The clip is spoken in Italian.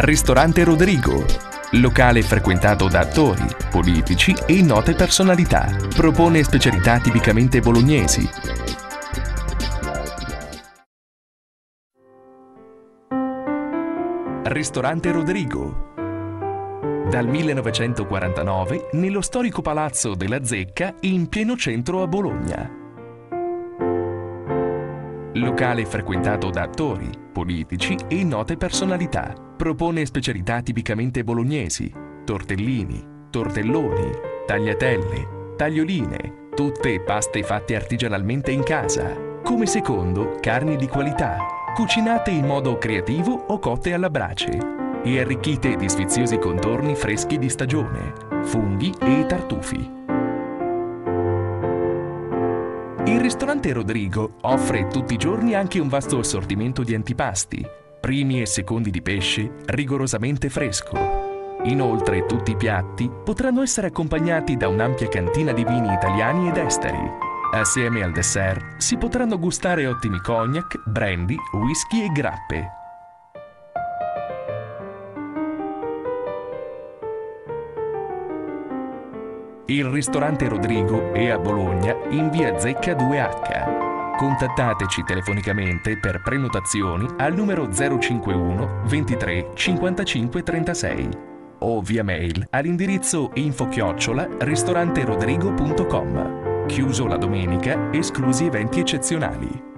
Ristorante Rodrigo. Locale frequentato da attori, politici e note personalità. Propone specialità tipicamente bolognesi. Ristorante Rodrigo. Dal 1949 nello storico Palazzo della Zecca in pieno centro a Bologna. Locale frequentato da attori, politici e note personalità. Propone specialità tipicamente bolognesi, tortellini, tortelloni, tagliatelle, taglioline, tutte paste fatte artigianalmente in casa. Come secondo, carni di qualità, cucinate in modo creativo o cotte alla brace e arricchite di sfiziosi contorni freschi di stagione, funghi e tartufi. Il ristorante Rodrigo offre tutti i giorni anche un vasto assortimento di antipasti, primi e secondi di pesce rigorosamente fresco. Inoltre tutti i piatti potranno essere accompagnati da un'ampia cantina di vini italiani ed esteri. Assieme al dessert si potranno gustare ottimi cognac, brandy, whisky e grappe. Il ristorante Rodrigo è a Bologna in via Zecca 2H. Contattateci telefonicamente per prenotazioni al numero 051 23 55 36 o via mail all'indirizzo info@ristoranterodrigo.com. Chiuso la domenica, esclusi eventi eccezionali.